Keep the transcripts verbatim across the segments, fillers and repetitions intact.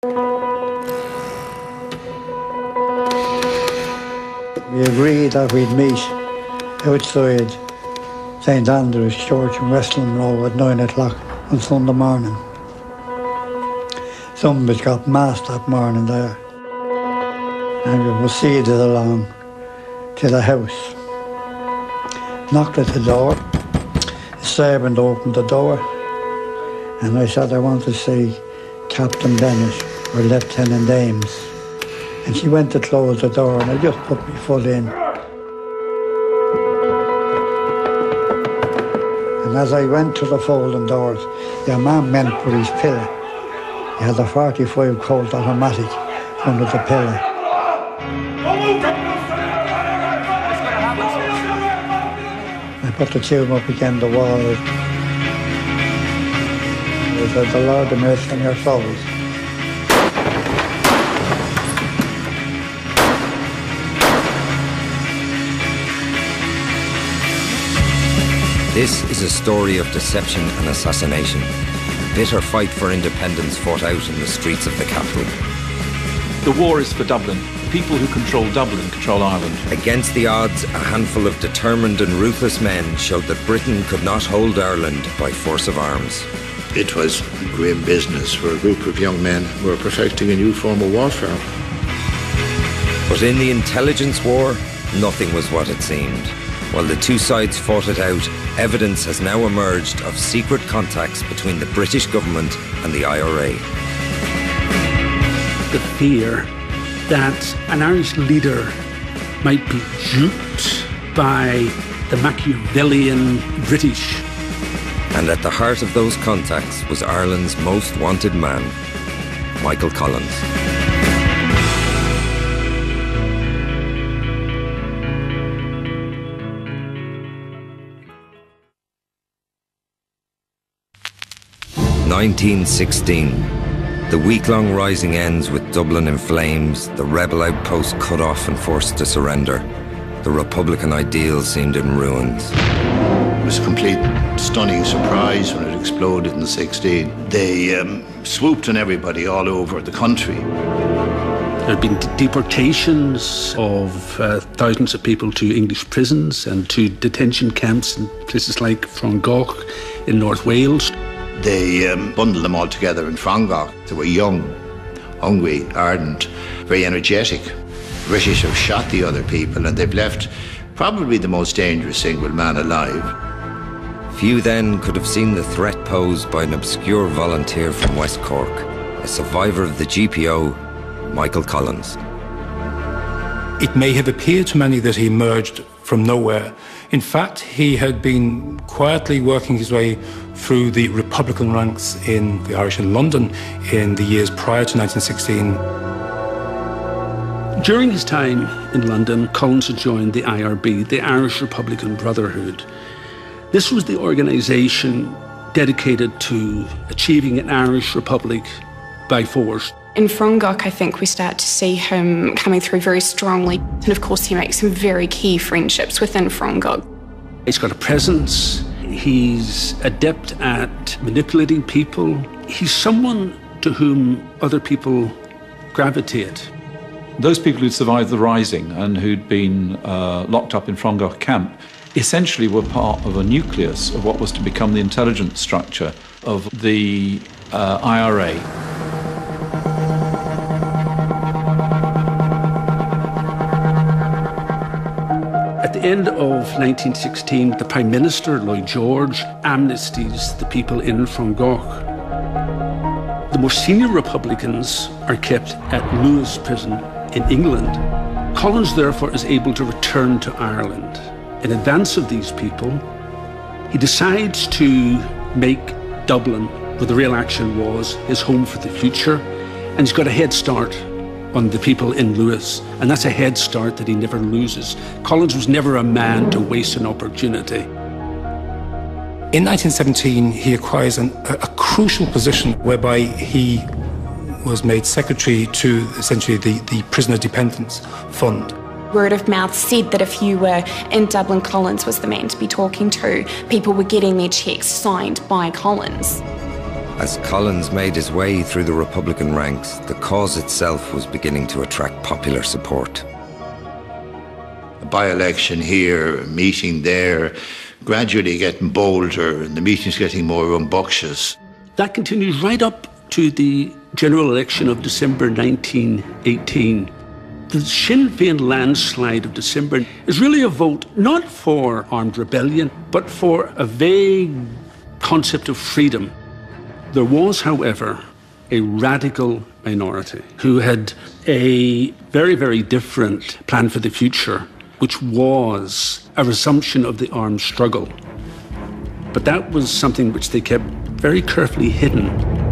We agreed that we'd meet outside Saint Andrew's Church in Westland Row at nine o'clock on Sunday morning. Some of us got mass that morning there, and we proceeded along to the house. Knocked at the door. The servant opened the door, and I said, I want to see Captain Bennett or Lieutenant Ames. And she went to close the door, and I just put my foot in. And as I went to the folding doors, the man went for his pillow. He had a forty-five Colt automatic under the pillow. I put the tube up against the wall. I said, the Lord have mercy on your souls. This is a story of deception and assassination. A bitter fight for independence fought out in the streets of the capital. The war is for Dublin. The people who control Dublin control Ireland. Against the odds, a handful of determined and ruthless men showed that Britain could not hold Ireland by force of arms. It was grim business for a group of young men who were perfecting a new form of warfare. But in the intelligence war, nothing was what it seemed. While the two sides fought it out, evidence has now emerged of secret contacts between the British government and the I R A. The fear that an Irish leader might be duped by the Machiavellian British. And at the heart of those contacts was Ireland's most wanted man, Michael Collins. nineteen sixteen. The week-long rising ends with Dublin in flames, the rebel outposts cut off and forced to surrender. The Republican ideal seemed in ruins. It was a complete stunning surprise when it exploded in sixteen. They um, swooped on everybody all over the country. There had been deportations of uh, thousands of people to English prisons and to detention camps in places like Frongoch in North Wales. They um, bundled them all together in Frongoch. They were young, hungry, ardent, very energetic. The British have shot the other people, and they've left probably the most dangerous single man alive. Few then could have seen the threat posed by an obscure volunteer from West Cork, a survivor of the G P O, Michael Collins. It may have appeared to many that he emerged from nowhere. In fact, he had been quietly working his way through the Republican ranks in the Irish in London in the years prior to nineteen sixteen. During his time in London, Collins had joined the I R B, the Irish Republican Brotherhood. This was the organisation dedicated to achieving an Irish republic by force. In Frongoch, I think we start to see him coming through very strongly. And of course, he makes some very key friendships within Frongoch. He's got a presence. He's adept at manipulating people. He's someone to whom other people gravitate. Those people who'd survived the Rising and who'd been uh, locked up in Frongoch camp essentially were part of a nucleus of what was to become the intelligence structure of the uh, I R A. At the end of nineteen sixteen, the Prime Minister, Lloyd George, amnesties the people in Frongoch. The more senior Republicans are kept at Lewis Prison in England. Collins, therefore, is able to return to Ireland. In advance of these people, he decides to make Dublin, where the real action was, his home for the future, and he's got a head start on the people in Lewis, and that's a head start that he never loses. Collins was never a man to waste an opportunity. In nineteen seventeen, he acquires an, a, a crucial position whereby he was made secretary to essentially the, the Prisoner Dependence Fund. Word of mouth said that if you were in Dublin, Collins was the man to be talking to. People were getting their cheques signed by Collins. As Collins made his way through the Republican ranks, the cause itself was beginning to attract popular support. A by-election here, a meeting there, gradually getting bolder, and the meetings getting more rambunctious. That continues right up to the general election of December nineteen eighteen. The Sinn Féin landslide of December is really a vote not for armed rebellion, but for a vague concept of freedom. There was, however, a radical minority who had a very, very different plan for the future, which was a resumption of the armed struggle. But that was something which they kept very carefully hidden.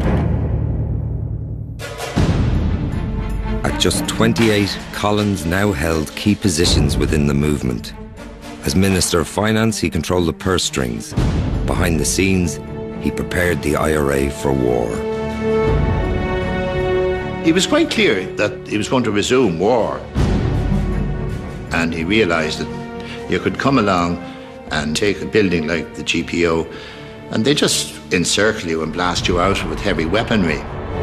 At just twenty-eight, Collins now held key positions within the movement. As Minister of Finance, he controlled the purse strings. Behind the scenes, he prepared the I R A for war. He was quite clear that he was going to resume war. And he realised that you could come along and take a building like the G P O and they just encircle you and blast you out with heavy weaponry.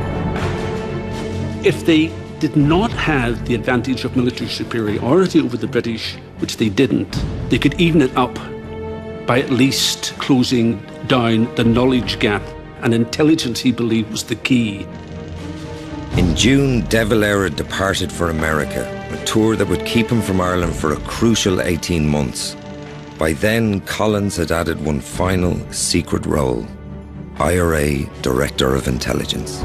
If they did not have the advantage of military superiority over the British, which they didn't, they could even it up by at least closing down the knowledge gap, and intelligence, he believed, was the key. In June, De Valera departed for America, a tour that would keep him from Ireland for a crucial eighteen months. By then, Collins had added one final secret role: I R A Director of Intelligence.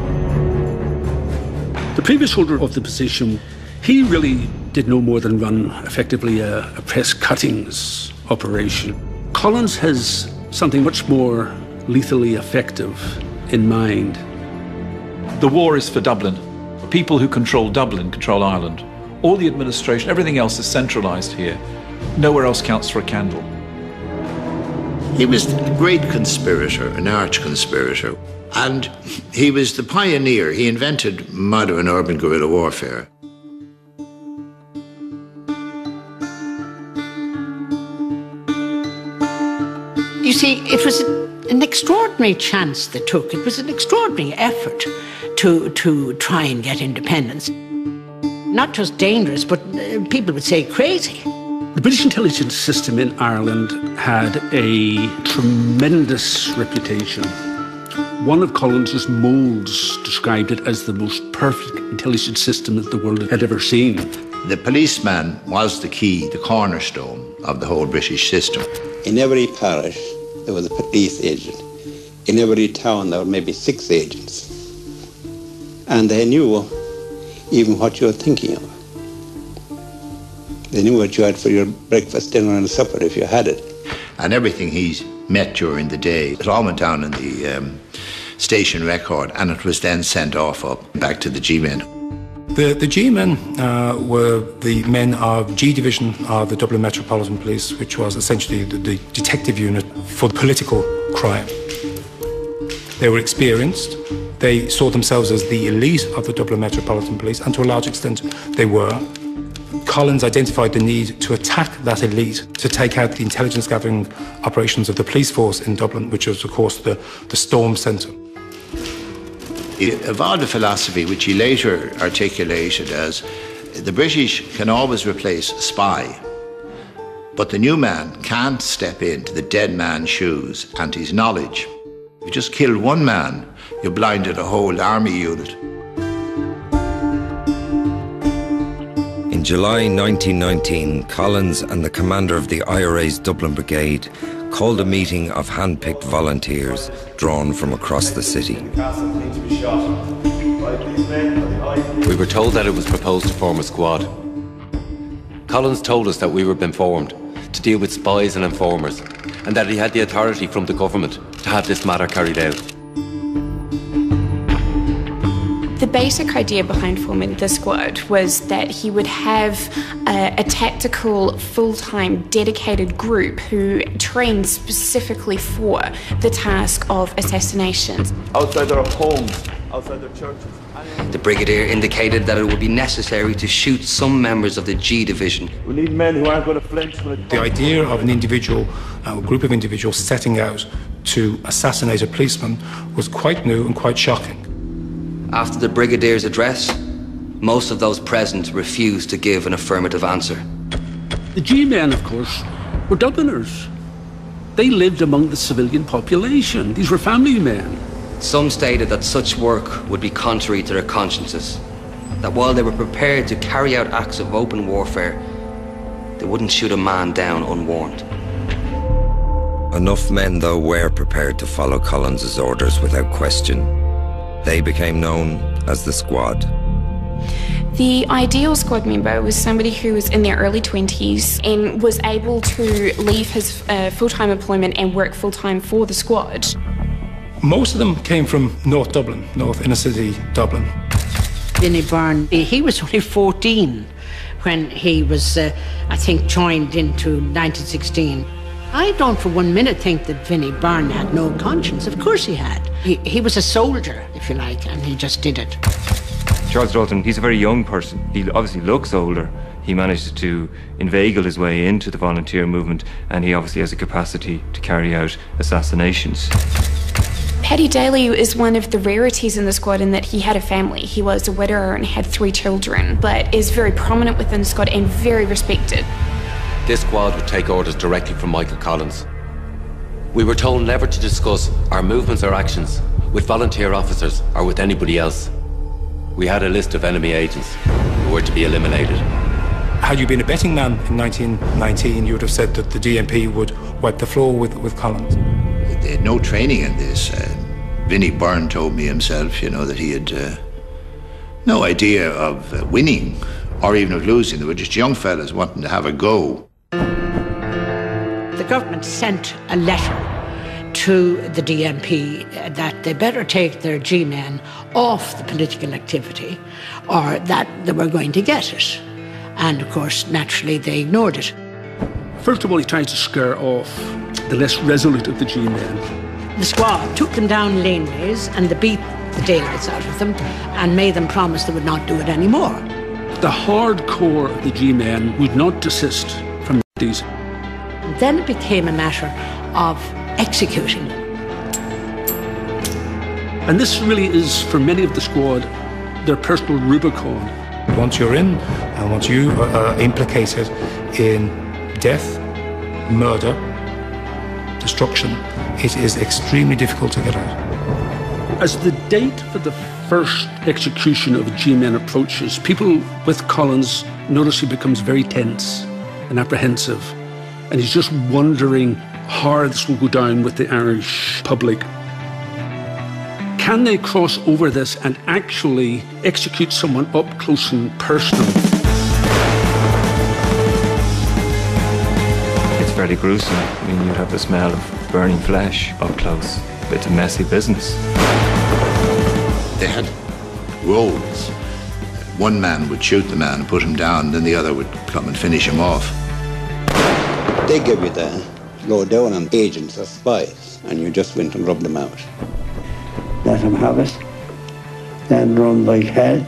The previous holder of the position, he really did no more than run effectively a, a press cuttings operation. Collins has something much more lethally effective in mind. The war is for Dublin. People who control Dublin control Ireland. All the administration, everything else is centralised here. Nowhere else counts for a candle. He was a great conspirator, an arch conspirator, and he was the pioneer. He invented modern urban guerrilla warfare. You see, it was an extraordinary chance they took. It was an extraordinary effort to, to try and get independence. Not just dangerous, but uh, people would say crazy. The British intelligence system in Ireland had a tremendous reputation. One of Collins's moulds described it as the most perfect intelligence system that the world had ever seen. The policeman was the key, the cornerstone of the whole British system. In every parish, there was a police agent. In every town, there were maybe six agents. And they knew even what you were thinking of. They knew what you had for your breakfast, dinner, and supper if you had it. And everything he's met during the day, it all went down in the um, station record, and it was then sent off up back to the G-men. The, the G-men uh, were the men of G Division of the Dublin Metropolitan Police, which was essentially the, the detective unit for political crime. They were experienced. They saw themselves as the elite of the Dublin Metropolitan Police, and to a large extent they were. Collins identified the need to attack that elite, to take out the intelligence gathering operations of the police force in Dublin, which was, of course, the, the Storm Centre. He evolved a philosophy which he later articulated as the British can always replace a spy, but the new man can't step into the dead man's shoes and his knowledge. If you just killed one man, you blinded a whole army unit. In July nineteen nineteen, Collins and the commander of the I R A's Dublin Brigade called a meeting of hand-picked volunteers drawn from across the city. We were told that it was proposed to form a squad. Collins told us that we were being formed to deal with spies and informers, and that he had the authority from the government to have this matter carried out. The basic idea behind forming the squad was that he would have a, a tactical, full-time, dedicated group who trained specifically for the task of assassinations. Outside their homes, outside their churches. The brigadier indicated that it would be necessary to shoot some members of the G Division. We need men who aren't going to flinch when it comes. The idea of an individual, a group of individuals setting out to assassinate a policeman was quite new and quite shocking. After the Brigadier's address, most of those present refused to give an affirmative answer. The G-men, of course, were Dubliners. They lived among the civilian population. These were family men. Some stated that such work would be contrary to their consciences, that while they were prepared to carry out acts of open warfare, they wouldn't shoot a man down unwarned. Enough men, though, were prepared to follow Collins's orders without question. They became known as the Squad. The ideal squad member was somebody who was in their early twenties and was able to leave his uh, full-time employment and work full-time for the squad. Most of them came from North Dublin, North Inner City Dublin. Vinnie Byrne, he was only fourteen when he was, uh, I think, joined into nineteen sixteen. I don't for one minute think that Vinnie Byrne had no conscience. Of course he had. He, he was a soldier, if you like, and he just did it. Charles Dalton, he's a very young person. He obviously looks older. He managed to inveigle his way into the volunteer movement, and he obviously has a capacity to carry out assassinations. Paddy Daly is one of the rarities in the squad in that he had a family. He was a widower and had three children, but is very prominent within the squad and very respected. This squad would take orders directly from Michael Collins. We were told never to discuss our movements or actions with volunteer officers or with anybody else. We had a list of enemy agents who were to be eliminated. Had you been a betting man in nineteen nineteen, you would have said that the D M P would wipe the floor with, with Collins. They had no training in this. Uh, Vinnie Byrne told me himself, you know, that he had uh, no idea of uh, winning or even of losing. They were just young fellas wanting to have a go. The government sent a letter to the D M P that they better take their G-men off the political activity or that they were going to get it. And, of course, naturally, they ignored it. First of all, he tried to scare off the less resolute of the G-men. The squad took them down laneways and they beat the daylights out of them and made them promise they would not do it anymore. The hardcore of the G-men would not desist from these. And then it became a matter of executing them. And this really is, for many of the squad, their personal Rubicon. Once you're in, and once you are implicated in death, murder, destruction, it is extremely difficult to get out. As the date for the first execution of G-men approaches, people with Collins notice he becomes very tense and apprehensive, and he's just wondering how this will go down with the Irish public. Can they cross over this and actually execute someone up close and personal? It's fairly gruesome. I mean, you'd have the smell of burning flesh up close. It's a messy business. They had roles. One man would shoot the man and put him down, then the other would come and finish him off. They give you the lowdown on agents or spies, and you just went and rubbed them out. Let him have it, then run like hell.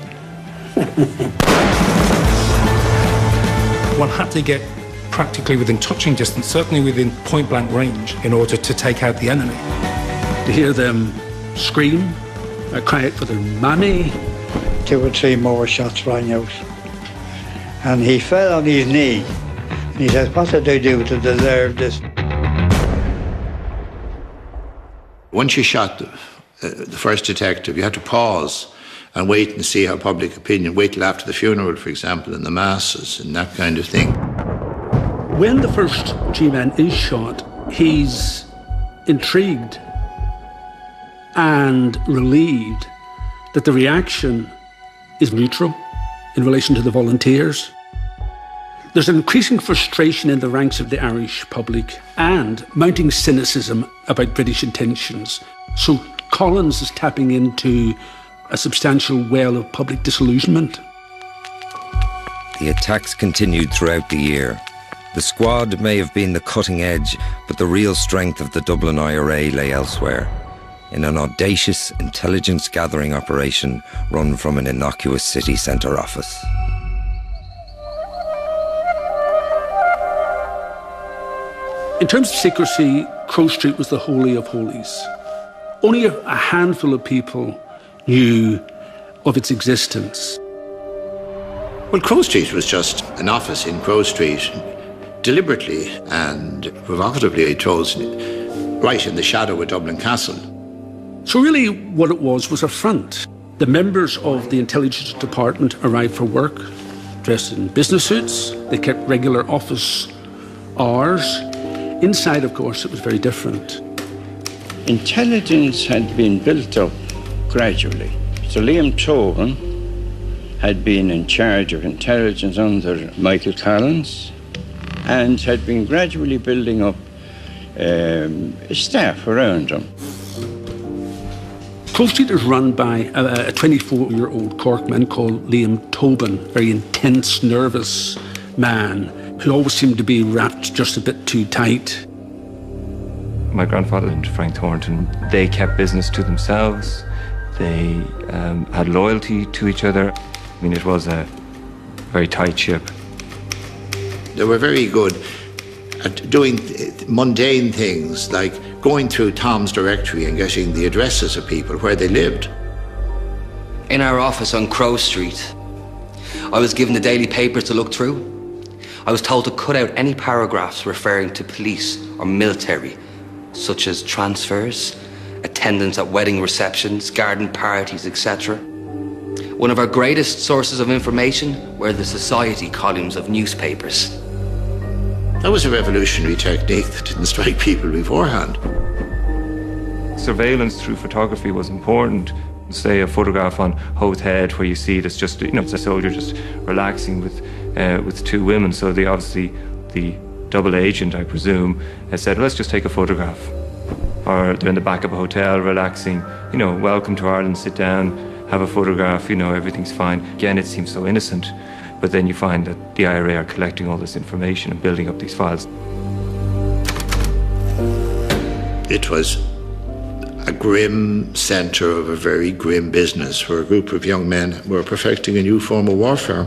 One had to get practically within touching distance, certainly within point-blank range, in order to take out the enemy. To hear them scream, uh, cry out for their mammy. Two or three more shots rang out. And he fell on his knee. And he said, what did I do to deserve this? Once you shot the, uh, the first detective, you had to pause and wait and see how public opinion, wait till after the funeral, for example, and the masses and that kind of thing. When the first G-man is shot, he's intrigued and relieved that the reaction is neutral in relation to the volunteers. There's an increasing frustration in the ranks of the Irish public and mounting cynicism about British intentions. So Collins is tapping into a substantial well of public disillusionment. The attacks continued throughout the year. The squad may have been the cutting edge, but the real strength of the Dublin I R A lay elsewhere, in an audacious intelligence-gathering operation run from an innocuous city centre office. In terms of secrecy, Crow Street was the Holy of Holies. Only a, a handful of people knew of its existence. Well, Crow Street was just an office in Crow Street, deliberately and provocatively chosen right in the shadow of Dublin Castle. So really what it was was a front. The members of the intelligence department arrived for work, dressed in business suits. They kept regular office hours. Inside, of course, it was very different. Intelligence had been built up gradually. So Liam Tobin had been in charge of intelligence under Michael Collins and had been gradually building up um, staff around him. Crow Street is run by a twenty-four-year-old Corkman called Liam Tobin, very intense, nervous man who always seemed to be wrapped just a bit too tight. My grandfather and Frank Thornton, they kept business to themselves. They um, had loyalty to each other. I mean, it was a very tight ship. They were very good at doing mundane things like going through Tom's directory and getting the addresses of people where they lived. In our office on Crow Street, I was given the daily papers to look through. I was told to cut out any paragraphs referring to police or military, such as transfers, attendance at wedding receptions, garden parties, et cetera. One of our greatest sources of information were the society columns of newspapers. That was a revolutionary technique that didn't strike people beforehand. Surveillance through photography was important. Say a photograph on Howth Head where you see it, it's just, you know, it's a soldier just relaxing with uh, with two women. So they obviously, the double agent, I presume, has said, let's just take a photograph. Or they're in the back of a hotel relaxing, you know, welcome to Ireland, sit down, have a photograph, you know, everything's fine. Again, it seems so innocent. But then you find that the I R A are collecting all this information and building up these files. It was a grim centre of a very grim business where a group of young men were perfecting a new form of warfare.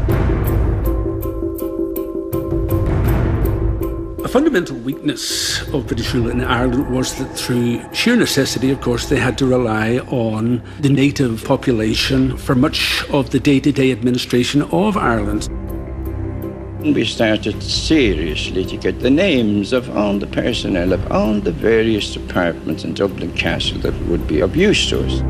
A fundamental weakness of British rule in Ireland was that through sheer necessity, of course, they had to rely on the native population for much of the day-to-day administration of Ireland. We started seriously to get the names of all the personnel of all the various departments in Dublin Castle that would be of use to us.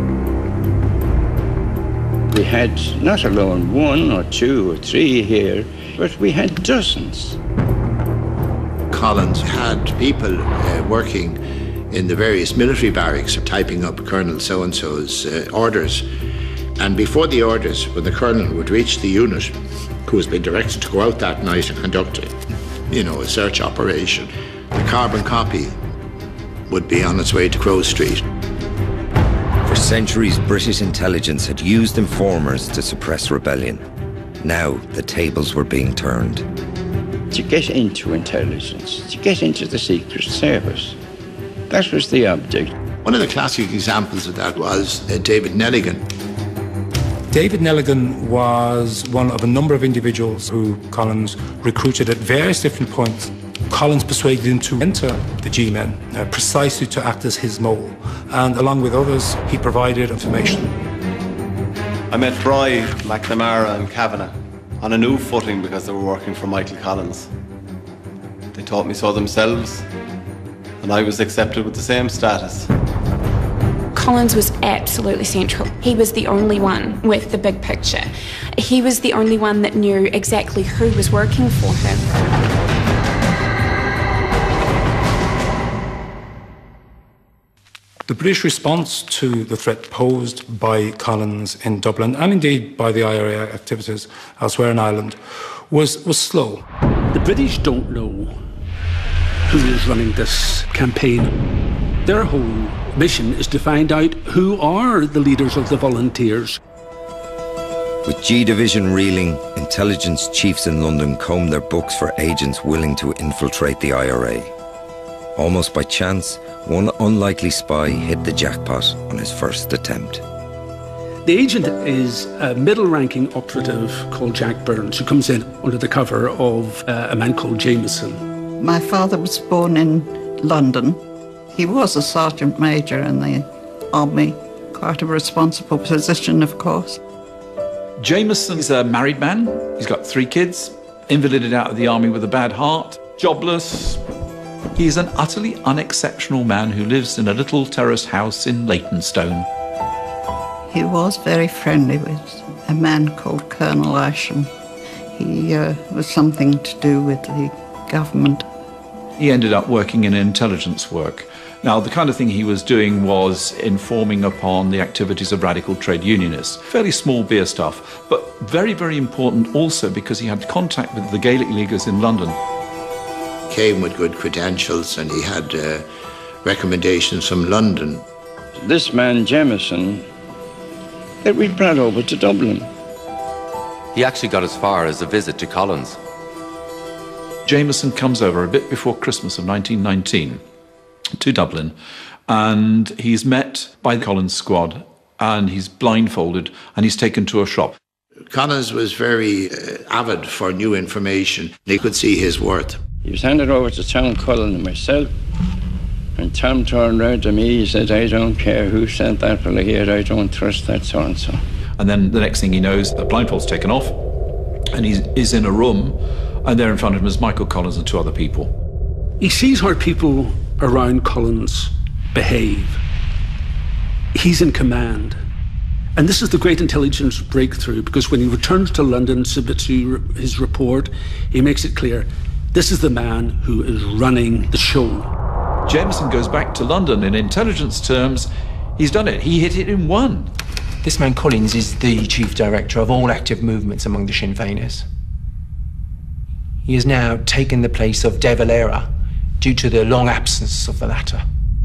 We had not alone one or two or three here, but we had dozens. Collins had people uh, working in the various military barracks typing up Colonel so-and-so's uh, orders. And before the orders, when the colonel would reach the unit, who has been directed to go out that night and conduct, you know, a search operation, the carbon copy would be on its way to Crow Street. For centuries, British intelligence had used informers to suppress rebellion. Now the tables were being turned. To get into intelligence, to get into the Secret Service. That was the object. One of the classic examples of that was uh, David Nelligan. David Nelligan was one of a number of individuals who Collins recruited at various different points. Collins persuaded him to enter the G-Men, uh, precisely to act as his mole. And along with others, he provided information. I met Fry, McNamara and Kavanagh on a new footing because they were working for Michael Collins. They taught me so themselves, and I was accepted with the same status. Collins was absolutely central. He was the only one with the big picture. He was the only one that knew exactly who was working for him. The British response to the threat posed by Collins in Dublin, and indeed by the I R A activities elsewhere in Ireland, was, was slow. The British don't know who is running this campaign. Their whole mission is to find out who are the leaders of the volunteers. With G Division reeling, intelligence chiefs in London combed their books for agents willing to infiltrate the I R A. Almost by chance, one unlikely spy hit the jackpot on his first attempt. The agent is a middle-ranking operative called Jack Burns, who comes in under the cover of uh, a man called Jameson. My father was born in London. He was a sergeant major in the army, quite a responsible position, of course. Jameson's a married man. He's got three kids, invalided out of the army with a bad heart, jobless. He is an utterly unexceptional man who lives in a little terrace house in Leytonstone. He was very friendly with a man called Colonel Asham. He uh, was something to do with the government. He ended up working in intelligence work. Now, the kind of thing he was doing was informing upon the activities of radical trade unionists. Fairly small beer stuff, but very, very important also because he had contact with the Gaelic Leaguers in London. Came with good credentials and he had uh, recommendations from London. This man, Jameson, that we brought over to Dublin. He actually got as far as a visit to Collins. Jameson comes over a bit before Christmas of nineteen nineteen to Dublin, and he's met by the Collins squad, and he's blindfolded, and he's taken to a shop. Collins was very uh, avid for new information. They could see his worth. He was handed over to Tom Cullen and myself, and Tom turned round to me, he said, I don't care who sent that fella here, I don't trust that so-and-so. And then the next thing he knows, the blindfold's taken off, and he's, he's in a room, and there in front of him is Michael Collins and two other people. He sees how people around Collins behave. He's in command. And this is the great intelligence breakthrough, because when he returns to London, submits his report, he makes it clear, this is the man who is running the show. Jameson goes back to London. In intelligence terms, he's done it. He hit it in one. This man Collins is the chief director of all active movements among the Sinn Féiners. He has now taken the place of De Valera due to the long absence of the latter.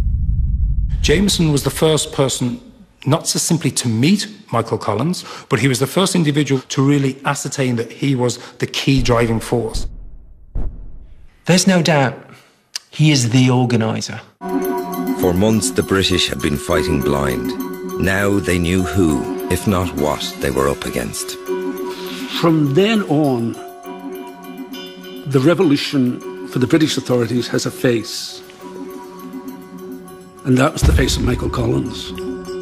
Jameson was the first person not just simply to meet Michael Collins, but he was the first individual to really ascertain that he was the key driving force. There's no doubt he is the organiser. For months, the British had been fighting blind. Now they knew who, if not what, they were up against. From then on, the revolution for the British authorities has a face. And that was the face of Michael Collins.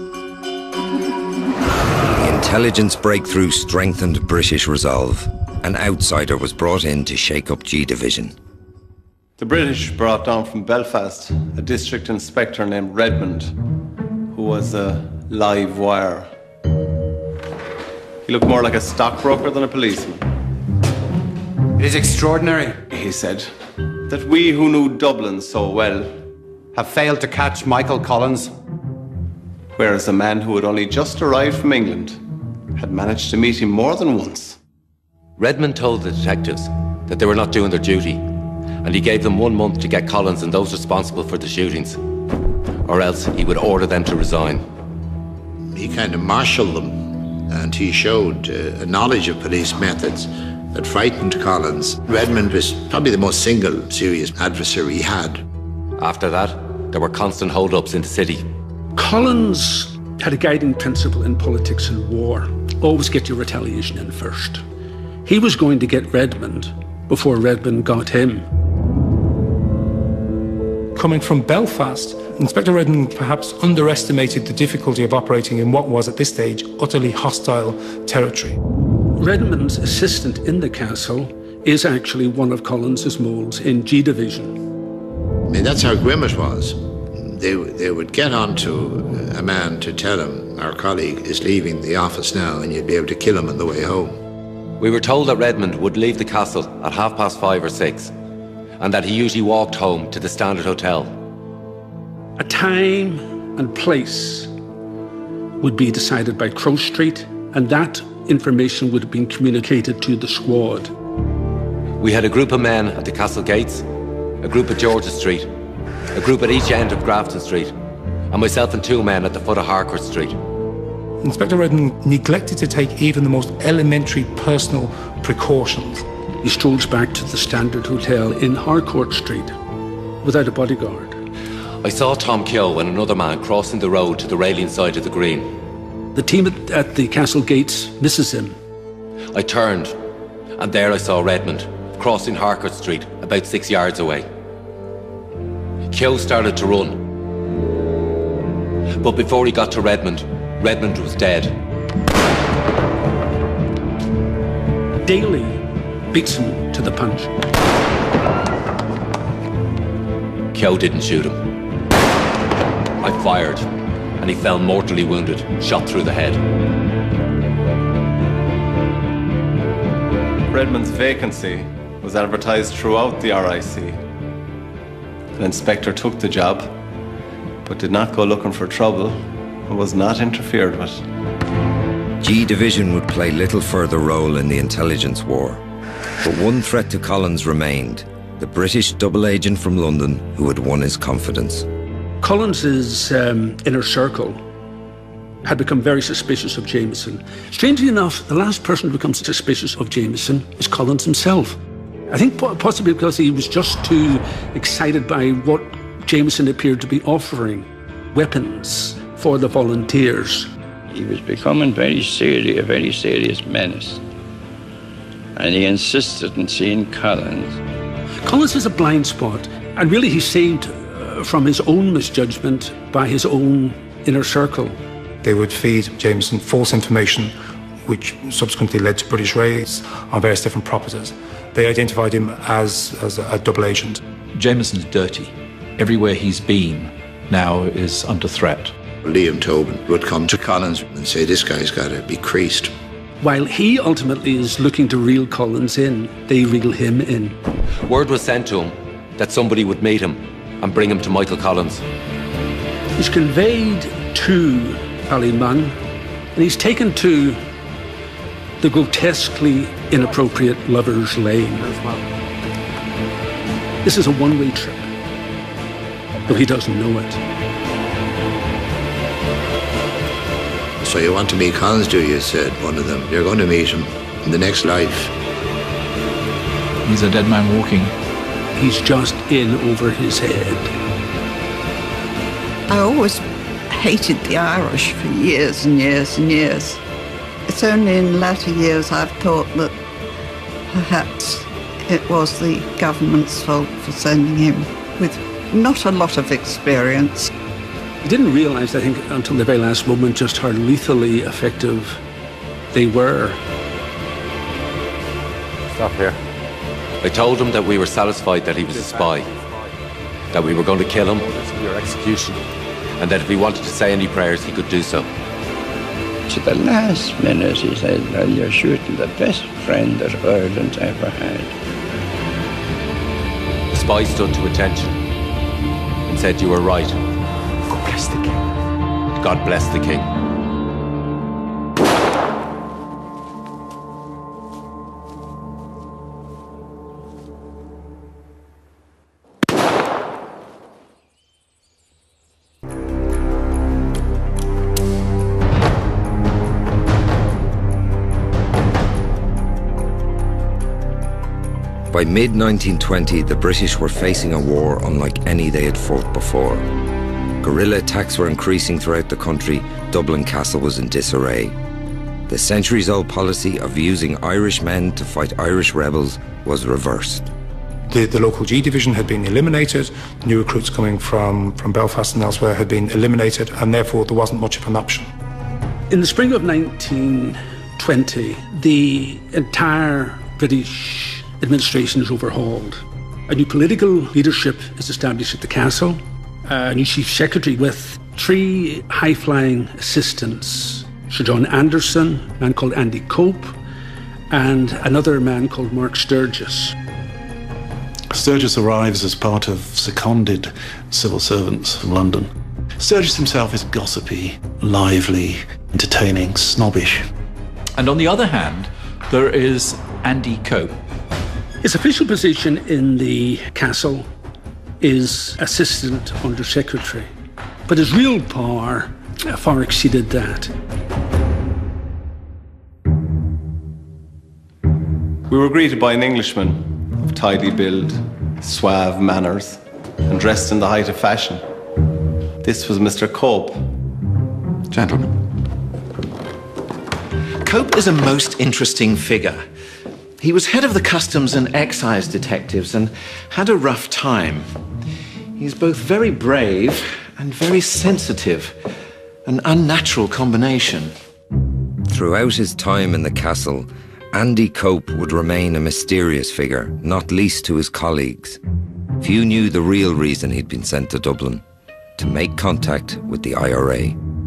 The intelligence breakthrough strengthened British resolve. An outsider was brought in to shake up G Division. The British brought down from Belfast a district inspector named Redmond, who was a live wire. He looked more like a stockbroker than a policeman. It is extraordinary, He said, that we who knew Dublin so well have failed to catch Michael Collins. Whereas a man who had only just arrived from England had managed to meet him more than once. Redmond told the detectives that they were not doing their duty, and he gave them one month to get Collins and those responsible for the shootings, or else he would order them to resign. He kind of marshalled them, and he showed uh, a knowledge of police methods that frightened Collins. Redmond was probably the most single serious adversary he had. After that, there were constant hold-ups in the city. Collins had a guiding principle in politics and war. Always get your retaliation in first. He was going to get Redmond before Redmond got him. Coming from Belfast, Inspector Redmond perhaps underestimated the difficulty of operating in what was, at this stage, utterly hostile territory. Redmond's assistant in the castle is actually one of Collins's moles in G Division. I mean, that's how grim it was. They, they would get on to a man to tell him, our colleague is leaving the office now, and you'd be able to kill him on the way home. We were told that Redmond would leave the castle at half past five or six, and that he usually walked home to the Standard Hotel. A time and place would be decided by Crow Street, and that information would have been communicated to the squad. We had a group of men at the castle gates, a group at George's Street, a group at each end of Grafton Street, and myself and two men at the foot of Harcourt Street. Inspector Redmond neglected to take even the most elementary personal precautions. He strolls back to the Standard Hotel in Harcourt Street without a bodyguard. I saw Tom Keogh and another man crossing the road to the railing side of the green. The team at, at the castle gates misses him. I turned, and there I saw Redmond crossing Harcourt Street about six yards away. Keogh started to run. But before he got to Redmond, Redmond was dead. Daly beats him to the punch. Keogh didn't shoot him. I fired, and he fell mortally wounded, shot through the head. Redmond's vacancy was advertised throughout the R I C. An inspector took the job, but did not go looking for trouble and was not interfered with. G Division would play little further role in the intelligence war, but one threat to Collins remained: the British double agent from London who had won his confidence. Collins's um, inner circle had become very suspicious of Jameson. Strangely enough, the last person to become suspicious of Jameson is Collins himself. I think possibly because he was just too excited by what Jameson appeared to be offering, weapons for the volunteers. He was becoming very serious, a very serious menace. And he insisted on seeing Collins. Collins is a blind spot, and really he's saved uh, from his own misjudgment by his own inner circle. They would feed Jameson false information, which subsequently led to British raids on various different properties. They identified him as, as a, a double agent. Jameson's dirty. Everywhere he's been now is under threat. Liam Tobin would come to Collins and say, this guy's got to be creased. While he ultimately is looking to reel Collins in, they reel him in. Word was sent to him that somebody would meet him and bring him to Michael Collins. He's conveyed to Ballymun, and he's taken to the grotesquely inappropriate Lover's Lane. This is a one-way trip, though he doesn't know it. So you want to meet Collins, do you? Said one of them. You're going to meet him in the next life. He's a dead man walking. He's just in over his head. I always hated the Irish for years and years and years. It's only in latter years I've thought that perhaps it was the government's fault for sending him with not a lot of experience. He didn't realise, I think, until the very last moment, just how lethally effective they were. Stop here. I told him that we were satisfied that he was a spy, that we were going to kill him, your execution, and that if he wanted to say any prayers, he could do so. To the last minute, he said, well, you're shooting the best friend that Ireland ever had. The spy stood to attention and said, you were right. God bless the king. God bless the king. By mid nineteen twenty, the British were facing a war unlike any they had fought before. Guerrilla attacks were increasing throughout the country. Dublin Castle was in disarray. The centuries-old policy of using Irish men to fight Irish rebels was reversed. The, the local G Division had been eliminated. New recruits coming from, from Belfast and elsewhere had been eliminated, and therefore there wasn't much of an option. In the spring of nineteen twenty, the entire British administration is overhauled. A new political leadership is established at the castle, a new chief secretary with three high-flying assistants, Sir John Anderson, a man called Andy Cope, and another man called Mark Sturgis. Sturgis arrives as part of seconded civil servants from London. Sturgis himself is gossipy, lively, entertaining, snobbish. And on the other hand, there is Andy Cope. His official position in the castle is Assistant Under Secretary, but his real power far exceeded that. We were greeted by an Englishman of tidy build, suave manners, and dressed in the height of fashion. This was Mister Cope. Gentlemen. Cope is a most interesting figure. He was head of the Customs and Excise Detectives and had a rough time. He's both very brave and very sensitive. An unnatural combination. Throughout his time in the castle, Andy Cope would remain a mysterious figure, not least to his colleagues. Few knew the real reason he'd been sent to Dublin, to make contact with the I R A.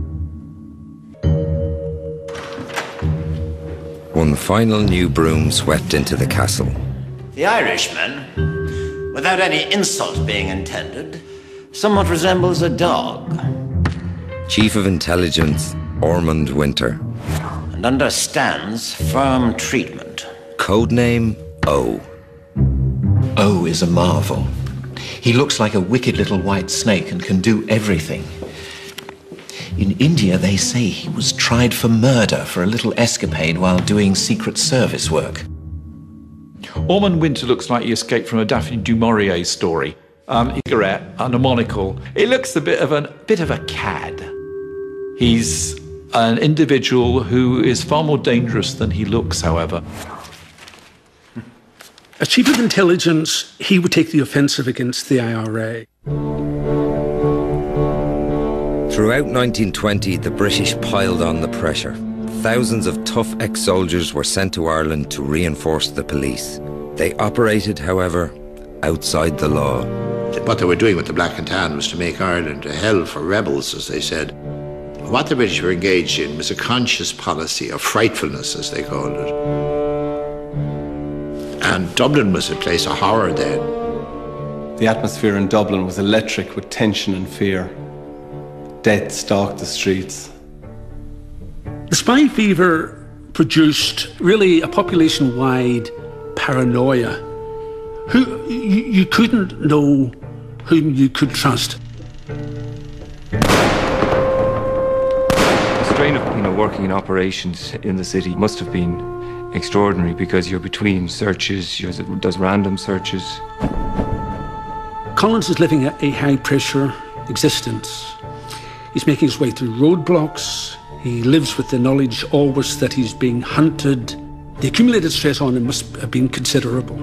One final new broom swept into the castle. The Irishman, without any insult being intended, somewhat resembles a dog. Chief of Intelligence, Ormond Winter. And understands firm treatment. Codename O. O is a marvel. He looks like a wicked little white snake and can do everything. In India, they say he was tried for murder for a little escapade while doing Secret Service work. Ormond Winter looks like he escaped from a Daphne du Maurier story. Um, a cigarette and a monocle. He looks a bit of a bit of a cad. He's an individual who is far more dangerous than he looks, however. As Chief of Intelligence, he would take the offensive against the I R A. Throughout nineteen twenty, the British piled on the pressure. Thousands of tough ex-soldiers were sent to Ireland to reinforce the police. They operated, however, outside the law. What they were doing with the Black and Tan was to make Ireland a hell for rebels, as they said. What the British were engaged in was a conscious policy of frightfulness, as they called it. And Dublin was a place of horror then. The atmosphere in Dublin was electric with tension and fear. Death stalked the streets. The spy fever produced really a population-wide paranoia. Who you, you couldn't know whom you could trust. The strain of, you know, working in operations in the city must have been extraordinary because you're between searches, you're, does random searches. Collins is living a, a high-pressure existence. He's making his way through roadblocks. He lives with the knowledge always that he's being hunted. The accumulated stress on him must have been considerable.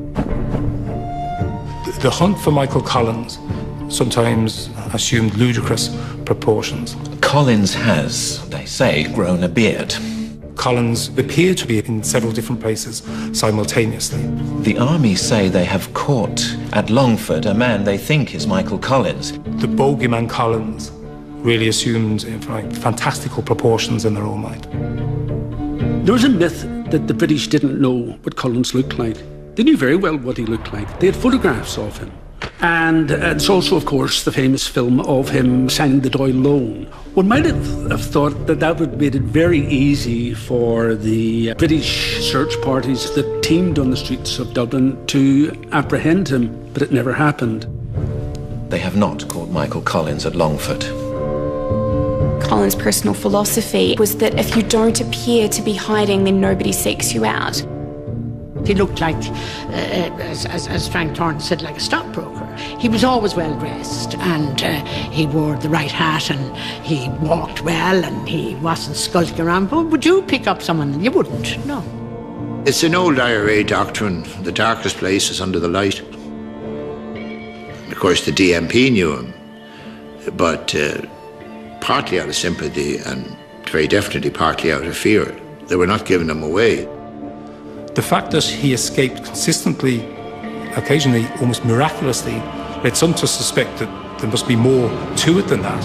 The hunt for Michael Collins sometimes assumed ludicrous proportions. Collins has, they say, grown a beard. Collins appeared to be in several different places simultaneously. The army say they have caught at Longford a man they think is Michael Collins. The bogeyman Collins really assumed like, fantastical proportions in their own mind. There was a myth that the British didn't know what Collins looked like. They knew very well what he looked like. They had photographs of him. And it's also, of course, the famous film of him signing the Doyle loan. One might have, have thought that that would have made it very easy for the British search parties that teemed on the streets of Dublin to apprehend him, but it never happened. They have not caught Michael Collins at Longford. Collins' personal philosophy was that if you don't appear to be hiding, then nobody seeks you out. He looked like, uh, as, as, as Frank Thornton said, like a stockbroker. He was always well dressed, and uh, he wore the right hat, and he walked well, and he wasn't skulking around. But would you pick up someone? You wouldn't, no. It's an old I R A doctrine. The darkest place is under the light. Of course, the D M P knew him, but uh, partly out of sympathy and very definitely partly out of fear. They were not giving him away. The fact that he escaped consistently, occasionally almost miraculously, led some to suspect that there must be more to it than that.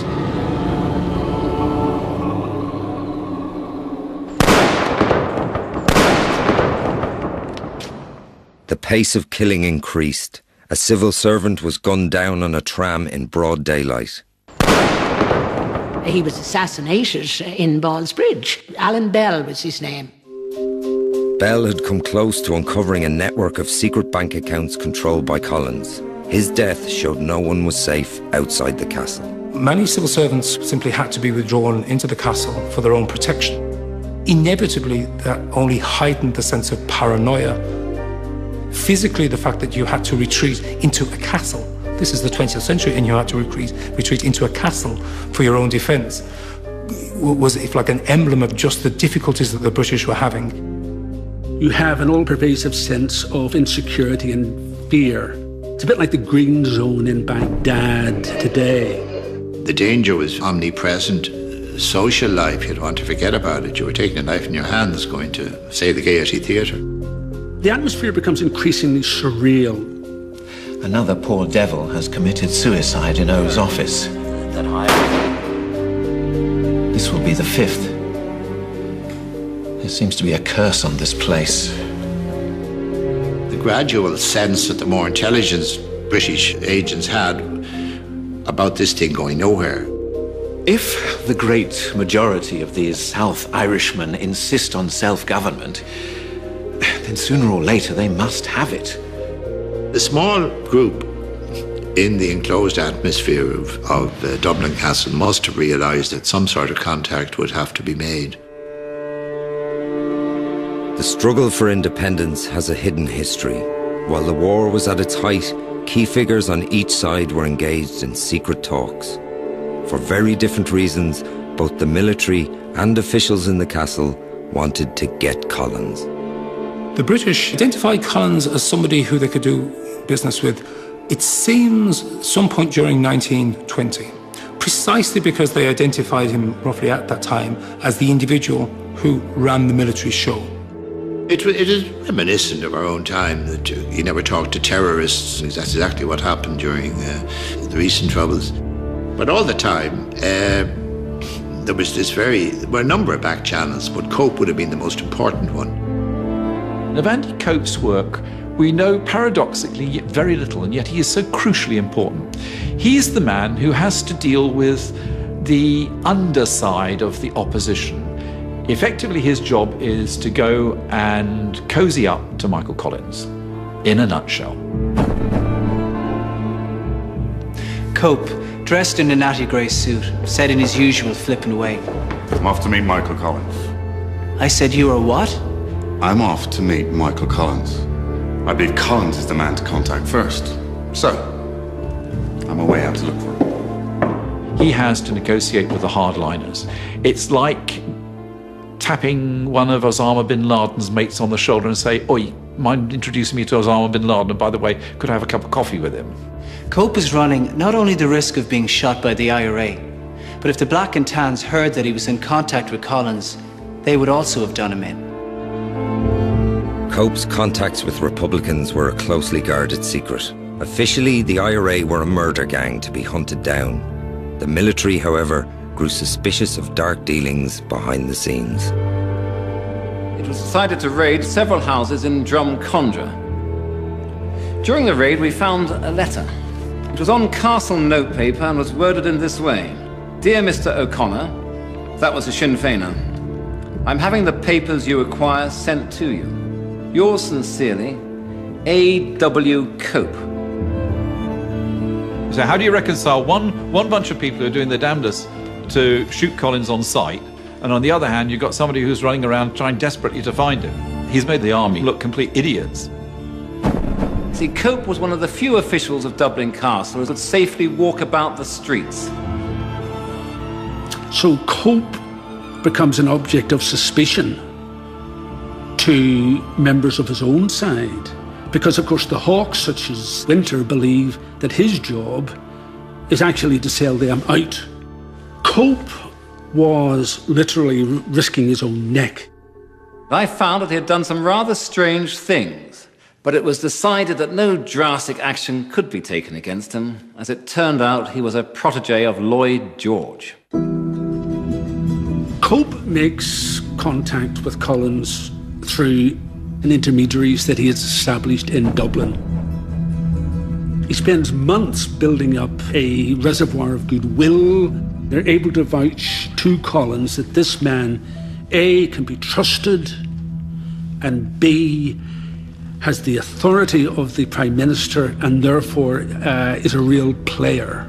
The pace of killing increased. A civil servant was gunned down on a tram in broad daylight. He was assassinated in Ballsbridge. Alan Bell was his name. Bell had come close to uncovering a network of secret bank accounts controlled by Collins. His death showed no one was safe outside the castle. Many civil servants simply had to be withdrawn into the castle for their own protection. Inevitably, that only heightened the sense of paranoia. Physically, the fact that you had to retreat into a castle, this is the twentieth century, and you had to retreat, retreat into a castle for your own defence, was if like an emblem of just the difficulties that the British were having. You have an all-pervasive sense of insecurity and fear. It's a bit like the green zone in Baghdad today. The danger was omnipresent. Social life, you don't want to forget about it. You were taking a knife in your hands going to, say, the Gaiety Theatre. The atmosphere becomes increasingly surreal. Another poor devil has committed suicide in O's office. This will be the fifth. There seems to be a curse on this place. The gradual sense that the more intelligence British agents had about this thing going nowhere. If the great majority of these South Irishmen insist on self-government, then sooner or later they must have it. The small group in the enclosed atmosphere of, of uh, Dublin Castle must have realised that some sort of contact would have to be made. The struggle for independence has a hidden history. While the war was at its height, key figures on each side were engaged in secret talks. For very different reasons, both the military and officials in the castle wanted to get Collins. The British identified Collins as somebody who they could do business with, it seems, some point during nineteen twenty, precisely because they identified him roughly at that time as the individual who ran the military show. It, it is reminiscent of our own time that uh, you never talked to terrorists. That's exactly what happened during uh, the recent troubles. But all the time, uh, there was this very, there were a number of back channels, but Cope would have been the most important one. Of Andy Cope's work, we know paradoxically very little, and yet he is so crucially important. He is the man who has to deal with the underside of the opposition. Effectively, his job is to go and cozy up to Michael Collins, in a nutshell. Cope, dressed in a natty grey suit, said in his usual flippant way, I'm off to meet Michael Collins. I said you were what? I'm off to meet Michael Collins. I believe Collins is the man to contact first. So, I'm away out to look for him. He has to negotiate with the hardliners. It's like tapping one of Osama bin Laden's mates on the shoulder and say, oi, mind introducing me to Osama bin Laden, and by the way, could I have a cup of coffee with him? Cope is running not only the risk of being shot by the I R A, but if the Black and Tans heard that he was in contact with Collins, they would also have done him in. Cope's contacts with Republicans were a closely guarded secret. Officially, the I R A were a murder gang to be hunted down. The military, however, grew suspicious of dark dealings behind the scenes. It was decided to raid several houses in Drumcondra. During the raid, we found a letter. It was on castle notepaper and was worded in this way. Dear Mister O'Connor, that was a Sinn Féiner, I'm having the papers you require sent to you. Yours sincerely, A W Cope. So how do you reconcile one, one bunch of people who are doing their damnedest to shoot Collins on sight, and on the other hand, you've got somebody who's running around trying desperately to find him? He's made the army look complete idiots. See, Cope was one of the few officials of Dublin Castle who could safely walk about the streets. So Cope becomes an object of suspicion to members of his own side, because of course the hawks such as Winter believe that his job is actually to sell them out. Cope was literally risking his own neck. I found that he had done some rather strange things, but it was decided that no drastic action could be taken against him. As it turned out, he was a protege of Lloyd George. Cope makes contact with Collins through an intermediaries that he has established in Dublin. He spends months building up a reservoir of goodwill. They're able to vouch to Collins that this man, A, can be trusted, and B, has the authority of the Prime Minister and therefore uh, is a real player.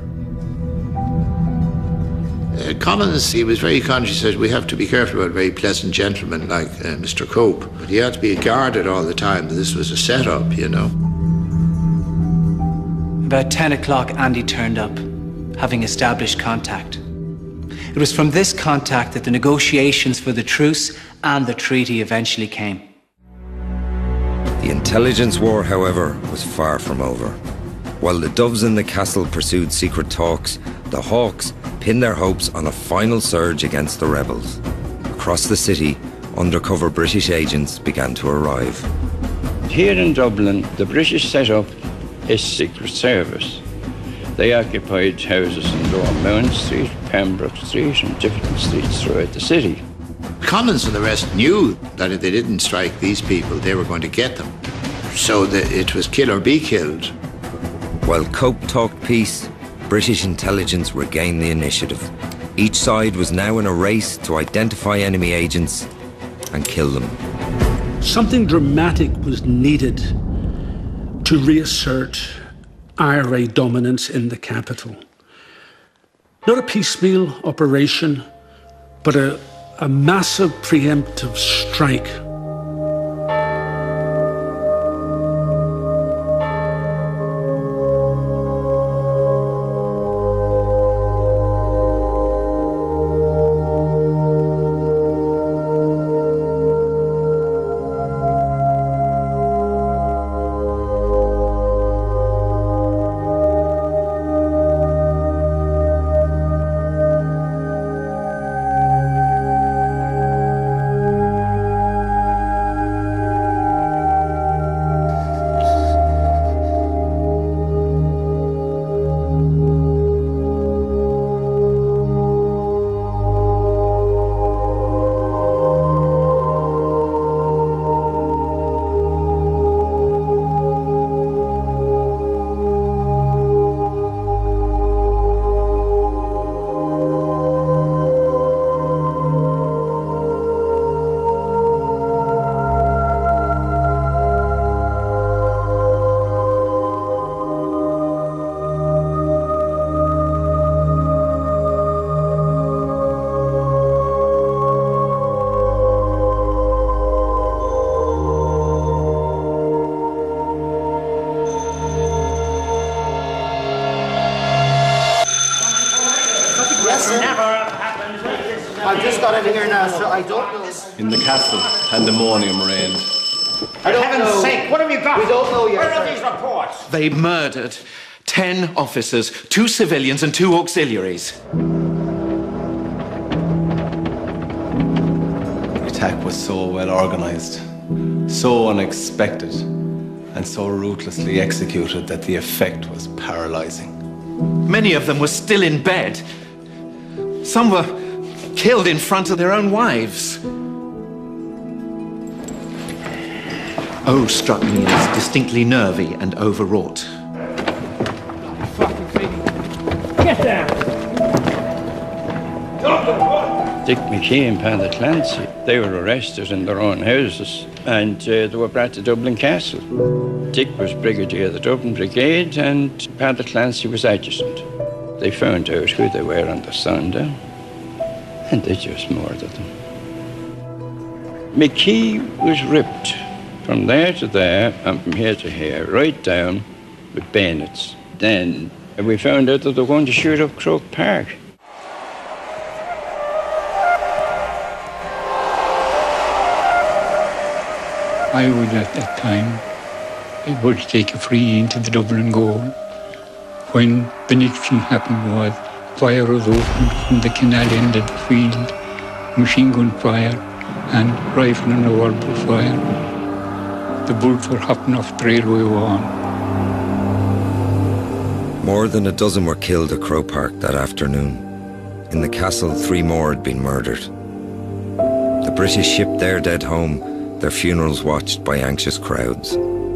Uh, Collins, he was very conscious that we have to be careful about very pleasant gentlemen like uh, Mister Cope. But he had to be guarded all the time that this was a setup, you know. About ten o'clock, Andy turned up, having established contact. It was from this contact that the negotiations for the truce and the treaty eventually came. The intelligence war, however, was far from over. While the doves in the castle pursued secret talks, the hawks pinned their hopes on a final surge against the rebels. Across the city, undercover British agents began to arrive. Here in Dublin, the British set up a secret service. They occupied houses in Lower Mount Street, Pembroke Street, and different streets throughout the city. Collins and the rest knew that if they didn't strike these people, they were going to get them. So that it was kill or be killed. While Cope talked peace, British intelligence regained the initiative. Each side was now in a race to identify enemy agents and kill them. Something dramatic was needed to reassert I R A dominance in the capital. Not a piecemeal operation, but a, a massive preemptive strike. I've just got in here now, so I don't know. In the castle, pandemonium reigned. For heaven's sake, what have you got? We don't know yet. Where are these reports? They murdered ten officers, two civilians and two auxiliaries. The attack was so well organized, so unexpected, and so ruthlessly executed that the effect was paralyzing. Many of them were still in bed. Some were killed in front of their own wives. O struck me as distinctly nervy and overwrought. Get down! Dick McKee and Paddy Clancy, they were arrested in their own houses and uh, they were brought to Dublin Castle. Dick was brigadier of the Dublin Brigade and Paddy Clancy was adjutant. They found out who they were on the Sunday and they just murdered them. McKee was ripped from there to there and from here to here, right down with bayonets. Then we found out that they were going to shoot up Croke Park. I would at that time, I would take a free into the Dublin goal. When the next thing happened was fire was opened from the canal end of the field, machine gun fire and rifle and revolver fire. The bullets were hopping off the railway wall. More than a dozen were killed at Croke Park that afternoon. In the castle, three more had been murdered. The British shipped their dead home, their funerals watched by anxious crowds.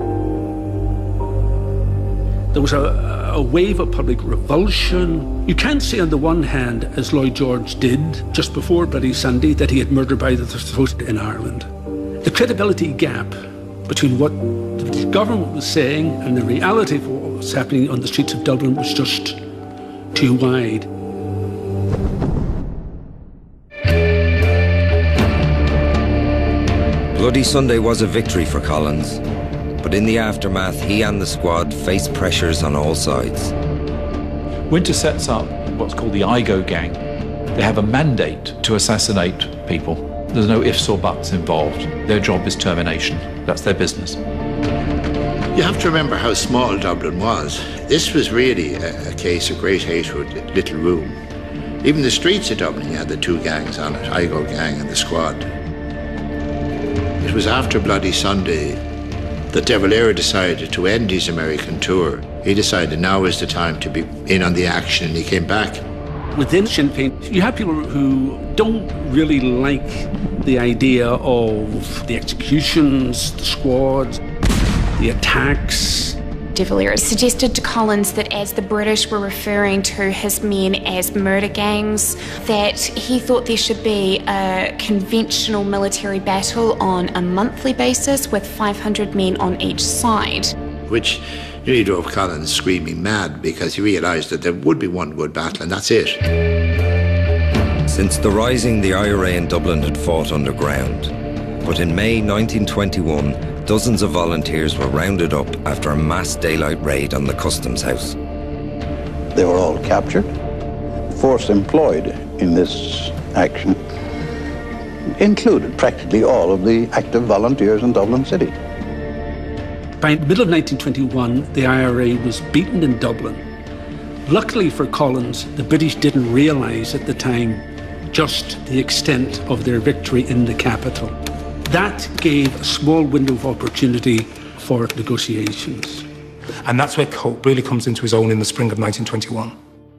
There was a, a wave of public revulsion. You can't say on the one hand, as Lloyd George did just before Bloody Sunday, that he had murder by the throat in Ireland. The credibility gap between what the government was saying and the reality of what was happening on the streets of Dublin was just too wide. Bloody Sunday was a victory for Collins, but in the aftermath, he and the squad faced pressures on all sides. Winter sets up what's called the I G O gang. They have a mandate to assassinate people. There's no ifs or buts involved. Their job is termination. That's their business. You have to remember how small Dublin was. This was really a, a case of great hatred, little room. Even the streets of Dublin, you had the two gangs on it, Igo gang and the Squad. It was after Bloody Sunday that De Valera decided to end his American tour. He decided now is the time to be in on the action, and he came back. Within Sinn Féin, you have people who don't really like the idea of the executions, the squads, the attacks. De Valera suggested to Collins that as the British were referring to his men as murder gangs, that he thought there should be a conventional military battle on a monthly basis with five hundred men on each side. Which really drove Collins screaming mad, because he realised that there would be one good battle and that's it. Since the Rising, the I R A in Dublin had fought underground. But in May nineteen twenty-one, dozens of volunteers were rounded up after a mass daylight raid on the customs house. They were all captured. Force employed in this action included practically all of the active volunteers in Dublin City. By the middle of nineteen twenty-one, the I R A was beaten in Dublin. Luckily for Collins, the British didn't realise at the time just the extent of their victory in the capital. That gave a small window of opportunity for negotiations. And that's where Cope really comes into his own in the spring of nineteen twenty-one.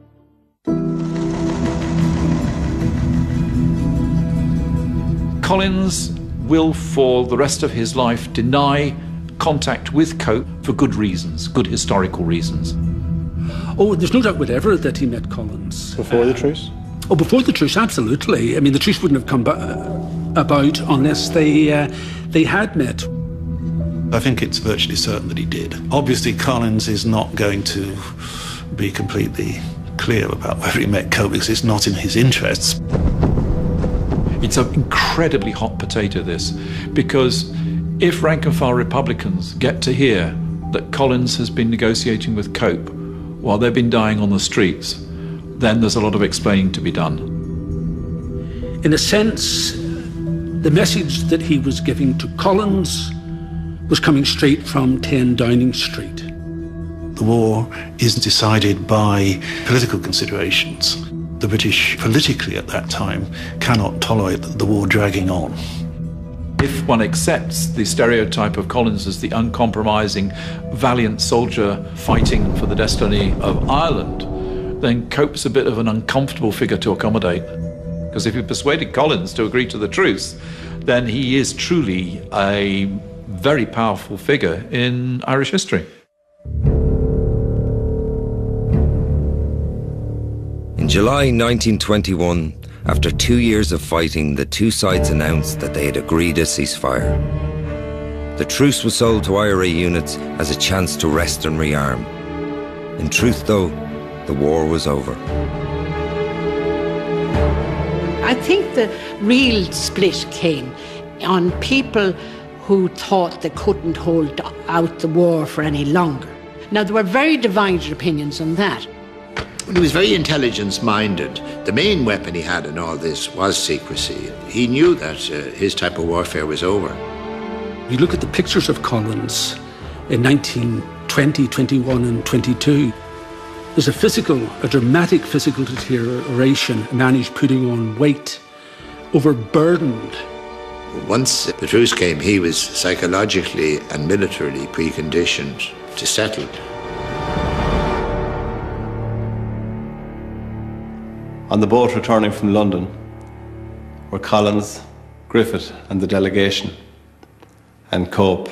Collins will, for the rest of his life, deny contact with Cope for good reasons, good historical reasons. Oh, there's no doubt whatever that he met Collins. Before the truce? Oh, before the truce, absolutely. I mean, the truce wouldn't have come about unless they, uh, they had met. I think it's virtually certain that he did. Obviously, Collins is not going to be completely clear about whether he met Cope, because it's not in his interests. It's an incredibly hot potato, this, because if rank-and-file Republicans get to hear that Collins has been negotiating with Cope while they've been dying on the streets, then there's a lot of explaining to be done. In a sense, the message that he was giving to Collins was coming straight from ten Downing Street. The war isn't decided by political considerations. The British, politically at that time, cannot tolerate the war dragging on. If one accepts the stereotype of Collins as the uncompromising, valiant soldier fighting for the destiny of Ireland, then Cope's a bit of an uncomfortable figure to accommodate. Because if you persuaded Collins to agree to the truce, then he is truly a very powerful figure in Irish history. In July nineteen twenty-one, after two years of fighting, the two sides announced that they had agreed a ceasefire. The truce was sold to I R A units as a chance to rest and rearm. In truth, though, the war was over. I think the real split came on people who thought they couldn't hold out the war for any longer. Now, there were very divided opinions on that. He was very intelligence-minded. The main weapon he had in all this was secrecy. He knew that uh, his type of warfare was over. You look at the pictures of Collins in nineteen twenty, twenty-one and twenty-two. There's a physical, a dramatic physical deterioration, a man who's putting on weight, overburdened. Once the truce came, he was psychologically and militarily preconditioned to settle. On the boat returning from London were Collins, Griffith and the delegation, and Cope.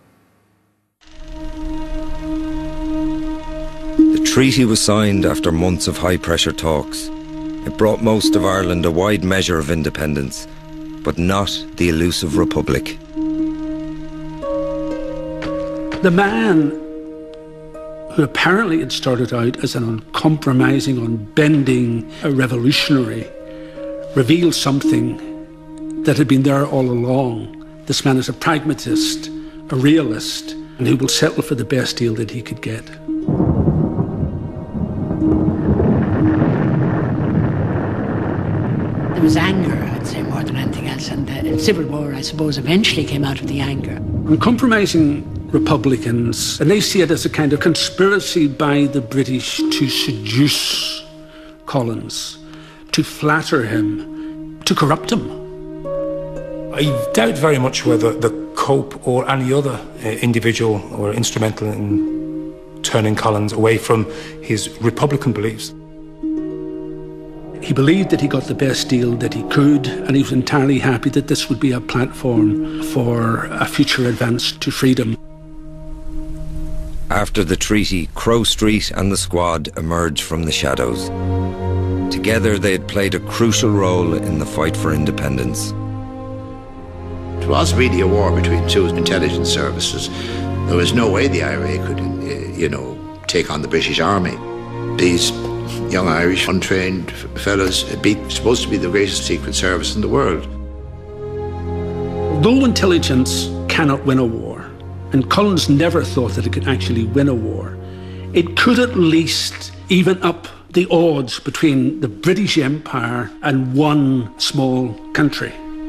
The treaty was signed after months of high-pressure talks. It brought most of Ireland a wide measure of independence, but not the elusive republic. The man who apparently had started out as an uncompromising, unbending a revolutionary, revealed something that had been there all along. This man is a pragmatist, a realist, and who will settle for the best deal that he could get. There was anger, I'd say, more than anything else, and the civil war, I suppose, eventually came out of the anger. Uncompromising Republicans, and they see it as a kind of conspiracy by the British to seduce Collins, to flatter him, to corrupt him. I doubt very much whether the Cope or any other uh, individual or instrumental in turning Collins away from his Republican beliefs. He believed that he got the best deal that he could, and he was entirely happy that this would be a platform for a future advance to freedom. After the treaty, Crow Street and the Squad emerged from the shadows. Together they had played a crucial role in the fight for independence. It was really a war between two intelligence services. There was no way the I R A could, you know, take on the British Army. These young Irish, untrained fellows, be supposed to be the greatest secret service in the world. Although intelligence cannot win a war, and Collins never thought that it could actually win a war, it could at least even up the odds between the British Empire and one small country.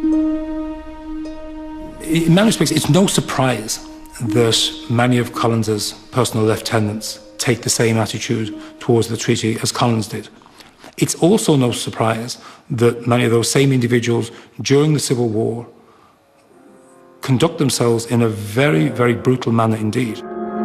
In many respects, it's no surprise that many of Collins's personal lieutenants take the same attitude towards the treaty as Collins did. It's also no surprise that many of those same individuals during the Civil War conduct themselves in a very, very brutal manner indeed.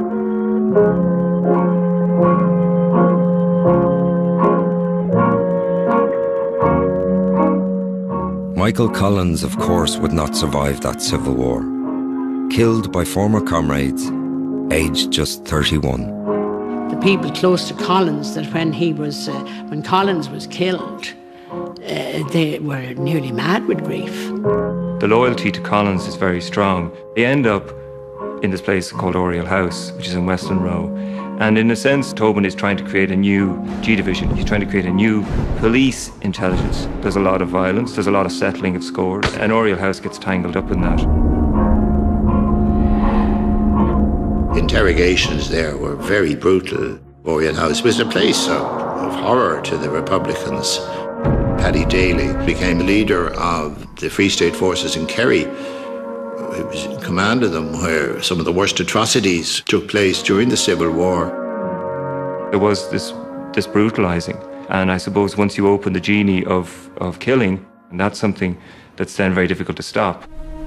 Michael Collins, of course, would not survive that civil war. Killed by former comrades, aged just thirty-one. The people close to Collins, that when he was, uh, when Collins was killed, uh, they were nearly mad with grief. The loyalty to Collins is very strong. They end up in this place called Oriel House, which is in Westland Row. And in a sense, Tobin is trying to create a new G Division. He's trying to create a new police intelligence. There's a lot of violence, there's a lot of settling of scores, and Oriel House gets tangled up in that. Interrogations there were very brutal. Oriel House was a place of, of horror to the Republicans. Paddy Daly became leader of the Free State forces in Kerry. He was in command of them, where some of the worst atrocities took place during the Civil War. There was this, this brutalising, and I suppose once you open the genie of, of killing, and that's something that's then very difficult to stop.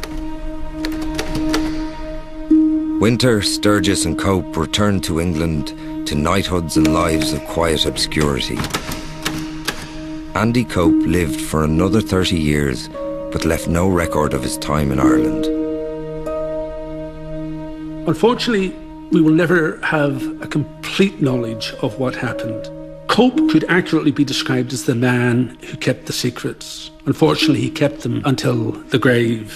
Winter, Sturgis and Cope returned to England to knighthoods and lives of quiet obscurity. Andy Cope lived for another thirty years, but left no record of his time in Ireland. Unfortunately, we will never have a complete knowledge of what happened. Cope could accurately be described as the man who kept the secrets. Unfortunately, he kept them until the grave.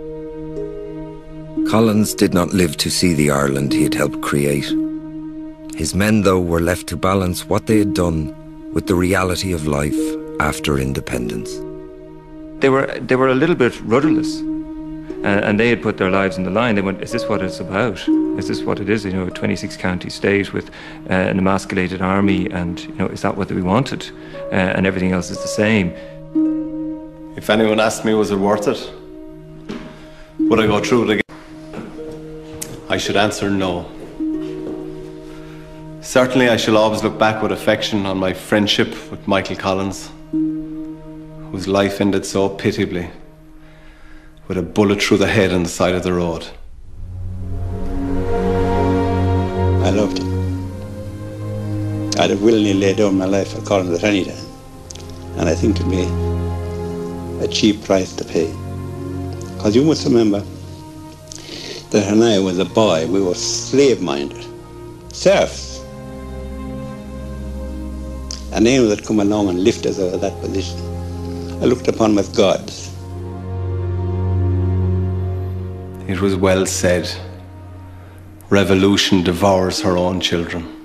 Collins did not live to see the Ireland he had helped create. His men, though, were left to balance what they had done with the reality of life after independence. They were, they were a little bit rudderless. Uh, and they had put their lives on the line. They went, is this what it's about? Is this what it is? You know, a twenty-six county state with uh, an emasculated army, and, you know, is that what we wanted? Uh, and everything else is the same. If anyone asked me, was it worth it? Would I go through it again? I should answer no. Certainly, I shall always look back with affection on my friendship with Michael Collins, whose life ended so pitiably, with a bullet through the head on the side of the road. I loved him. I'd have willingly laid down my life for Collins at any time. And I think it'd be a cheap price to pay. Because you must remember that when I was a boy, we were slave-minded, serfs. And anyone that come along and lift us out of that position, I looked upon them as gods. It was well said. Revolution devours her own children.